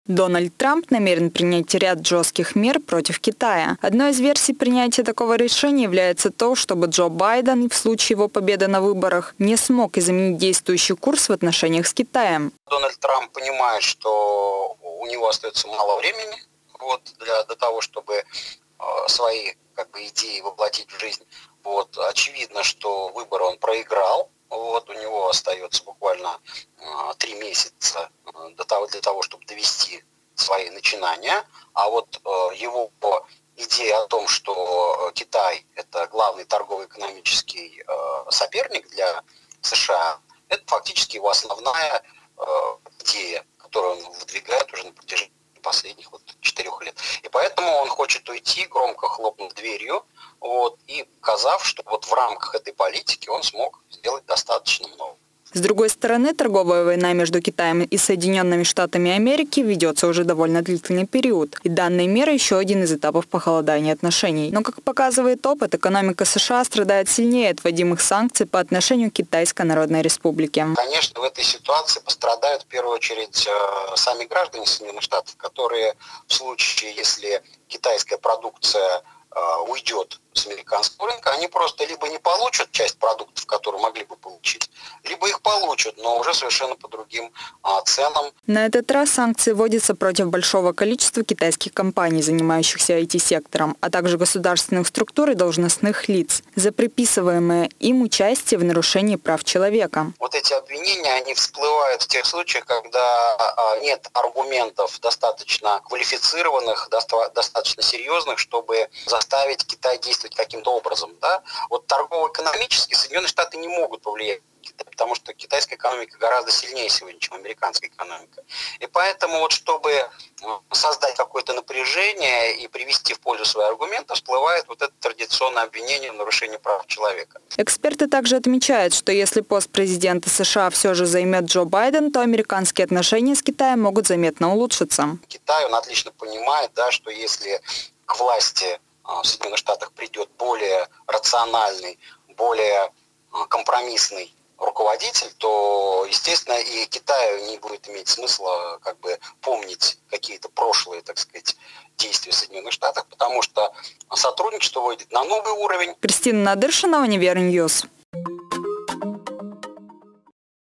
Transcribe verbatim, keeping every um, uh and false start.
Дональд Трамп намерен принять ряд жестких мер против Китая. Одной из версий принятия такого решения является то, чтобы Джо Байден в случае его победы на выборах не смог изменить действующий курс в отношениях с Китаем. Дональд Трамп понимает, что у него остается мало времени вот, для, для того, чтобы э, свои как бы, идеи воплотить в жизнь. Вот, очевидно, что выборы он проиграл. Вот, у него остается буквально э, три месяца для того, для того, чтобы довести свои начинания. А вот э, его идея о том, что Китай – это главный торгово-экономический э, соперник для США, это фактически его основная э, идея, которую он выдвигает уже на протяжении последних вот четырех лет. И поэтому он хочет уйти, громко хлопнув дверью, вот, и показав, что вот в рамках этой политики он смог сделать достаточно много. С другой стороны, торговая война между Китаем и Соединенными Штатами Америки ведется уже довольно длительный период. И данные меры еще один из этапов похолодания отношений. Но, как показывает опыт, экономика США страдает сильнее от вводимых санкций по отношению к Китайской Народной Республике. Конечно, в этой ситуации пострадают в первую очередь сами граждане Соединенных Штатов, которые в случае, если китайская продукция уйдет с американского рынка, они просто либо не получат часть продуктов, которые могли бы получить, либо их получат, но уже совершенно по другим а, ценам. На этот раз санкции вводятся против большого количества китайских компаний, занимающихся ай ти-сектором, а также государственных структур и должностных лиц, за приписываемое им участие в нарушении прав человека. Вот эти обвинения, они всплывают в тех случаях, когда а, нет аргументов достаточно квалифицированных, доста- достаточно серьезных, чтобы заставить Китай действовать каким-то образом. Да? Вот торгово-экономически Соединенные Штаты не могут повлиять, потому что китайская экономика гораздо сильнее сегодня, чем американская экономика. И поэтому, вот, чтобы создать какое-то напряжение и привести в пользу свои аргументы, всплывает вот это традиционное обвинение в нарушении прав человека. Эксперты также отмечают, что если пост президента США все же займет Джо Байден, то американские отношения с Китаем могут заметно улучшиться. Китай, он отлично понимает, да, что если к власти в Соединенных Штатах придет более рациональный, более компромиссный руководитель, то, естественно, и Китаю не будет иметь смысла как бы помнить какие-то прошлые, так сказать, действия в Соединенных Штатах, потому что сотрудничество выйдет на новый уровень. Кристина Надыршина, Универньюз.